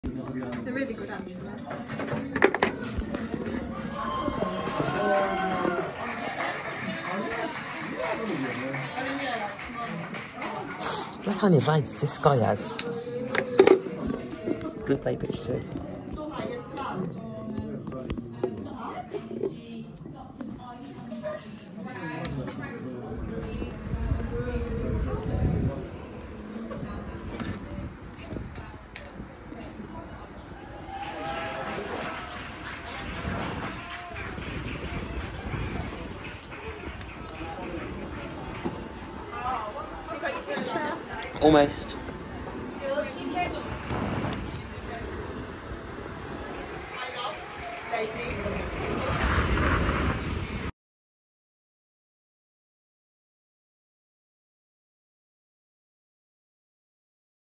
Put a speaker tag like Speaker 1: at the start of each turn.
Speaker 1: They're really good actually.
Speaker 2: Look how many rides this guy has. Good play pitch too. Almost.
Speaker 1: Daisy.